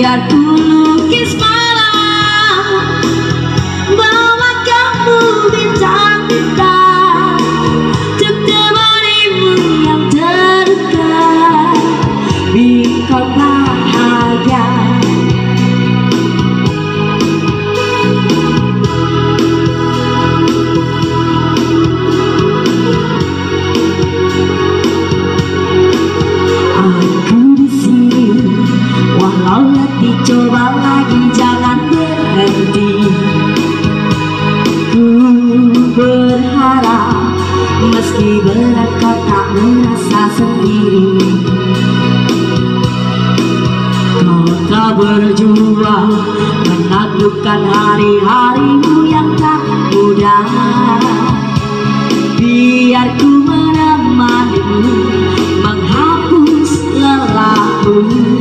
Biar ku lukis malam bawa kamu bintang-bintang untuk temanimu yang terluka. Biar kau bahagia. Walau letih coba lagi, jangan berhenti. Ku berharap meski berat kau tak merasa sendiri. Kau tak berjuang menaklukkan hari-harimu yang tak mudah. Biar ku menemanimu menghapus lelahmu.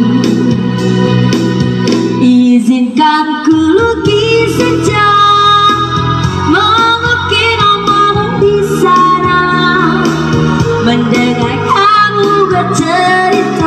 Izinkan ku lukis sejak mengukir namamu di sana, mendengar kamu bercerita